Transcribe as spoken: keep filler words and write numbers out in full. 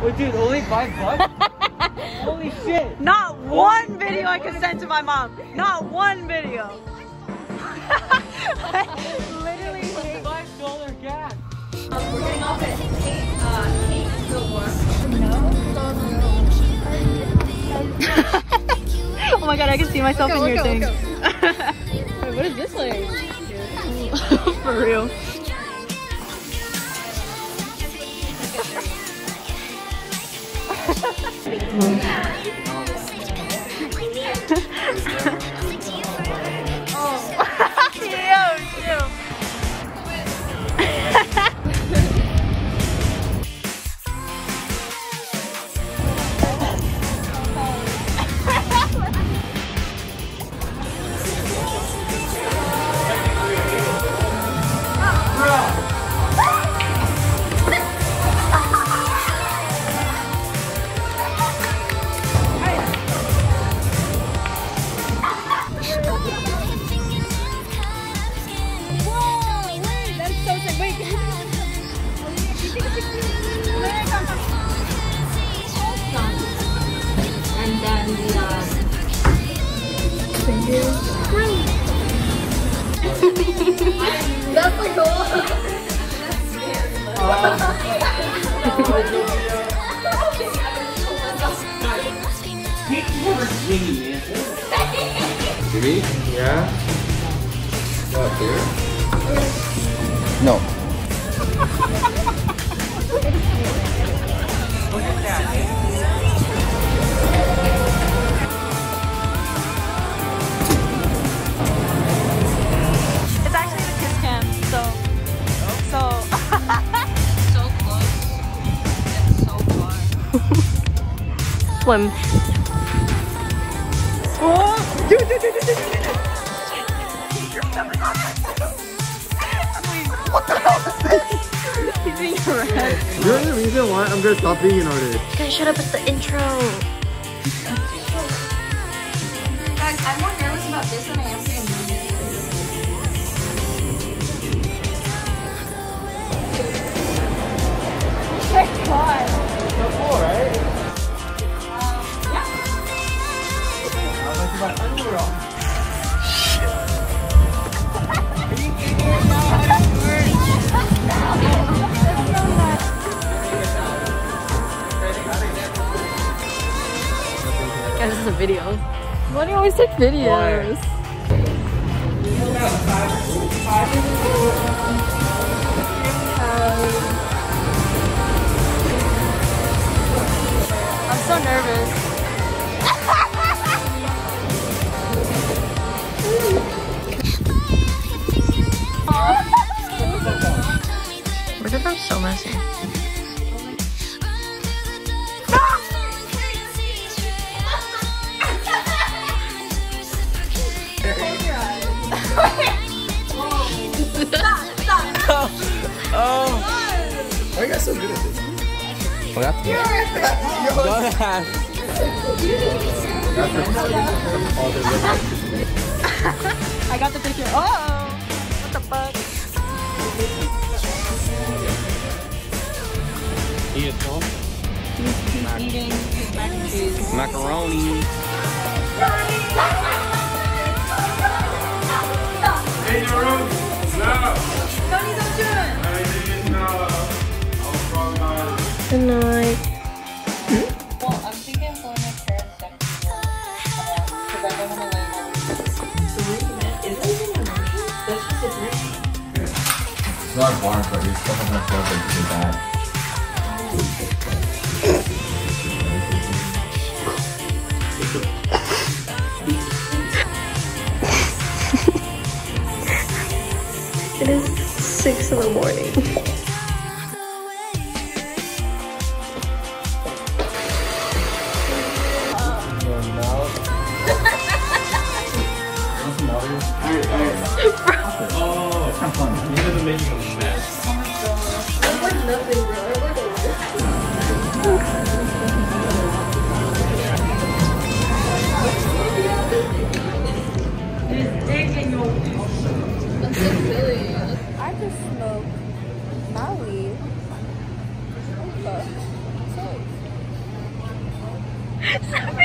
Oh, dude, only five bucks? Holy shit! Not one video I could send to my mom. Not one video. Literally hate five dollar gas. Um, we're getting off at eight. Uh, eight Fillmore. Oh my god, I can see myself Let's go, in your thing. let's go, let's go. Wait, what is this like? For real. That's like cool. Jimmy? Yeah? What, here? No. Look at that. Swim. Oh! Dude, dude, dude, dude, dude, dude. What the hell is this? He's being harassed. You're the reason why I'm gonna stop being an artist. Guys, shut up, it's the intro. Guys, I'm more nervous about this than I am seeing movies. Thank God. So cool, right? My underwear on. Guys, this is a video. Why do you always take videos? I'm so nervous. Look at them, so messy. Oh! Why are you guys so good at this? Well, that's good. I got the picture. Oh! What the fuck? He is home. He's eating his mac and cheese. Macaroni. Hey, your room. No. Tony, don't do it. I didn't know. I was wrong. Good night. Well, I'm thinking for my parents second year. Because I don't want to lay down. That's just a drink. It's not a bar, but you're still having a club that you bad. It is six in the morning. Oh, it's kind of fun. He doesn't make you a mess. That's like nothing, bro. That's like a That's so silly. I just smoked my weed. Oh, fuck. So So